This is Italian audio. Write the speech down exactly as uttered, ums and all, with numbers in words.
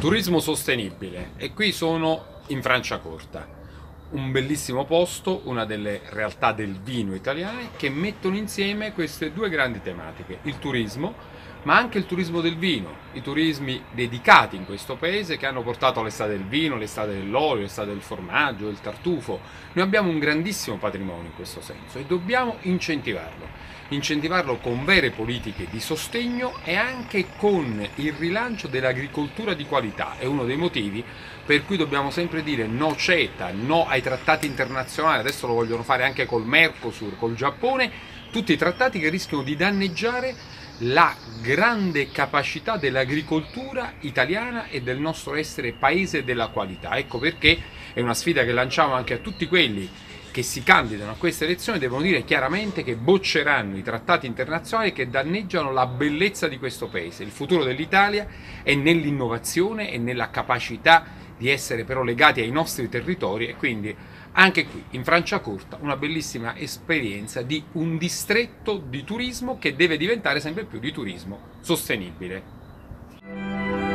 Turismo sostenibile, e qui sono in Franciacorta, un bellissimo posto, una delle realtà del vino italiane che mettono insieme queste due grandi tematiche, il turismo, ma anche il turismo del vino, i turismi dedicati in questo paese che hanno portato l'estate del vino, l'estate dell'olio, l'estate del formaggio, del tartufo. Noi abbiamo un grandissimo patrimonio in questo senso e dobbiamo incentivarlo. Incentivarlo con vere politiche di sostegno e anche con il rilancio dell'agricoltura di qualità. È uno dei motivi per cui dobbiamo sempre dire no CETA, no ai trattati internazionali, adesso lo vogliono fare anche col Mercosur, col Giappone, tutti i trattati che rischiano di danneggiare la grande capacità dell'agricoltura italiana e del nostro essere paese della qualità. Ecco perché è una sfida che lanciamo anche a tutti quelli che si candidano a queste elezioni, devono dire chiaramente che bocceranno i trattati internazionali che danneggiano la bellezza di questo paese. Il futuro dell'Italia è nell'innovazione e nella capacità di essere però legati ai nostri territori, e quindi anche qui in Franciacorta una bellissima esperienza di un distretto di turismo che deve diventare sempre più di turismo sostenibile.